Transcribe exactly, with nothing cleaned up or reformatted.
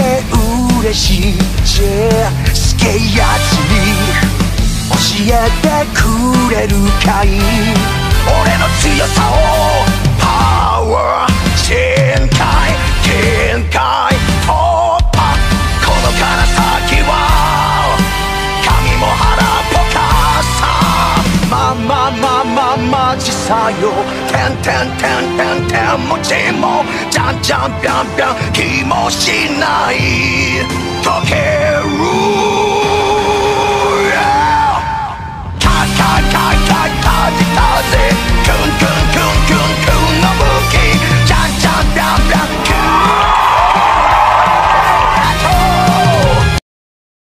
て嬉しいぜすげえやつに教えてくれるかい俺の強さをパワー全開限界突破このから先は神も腹ポカさまあまあまあまあマジさよてんてんてんてんてんもちもじゃんじゃんぴゃんぴゃん気もしない時計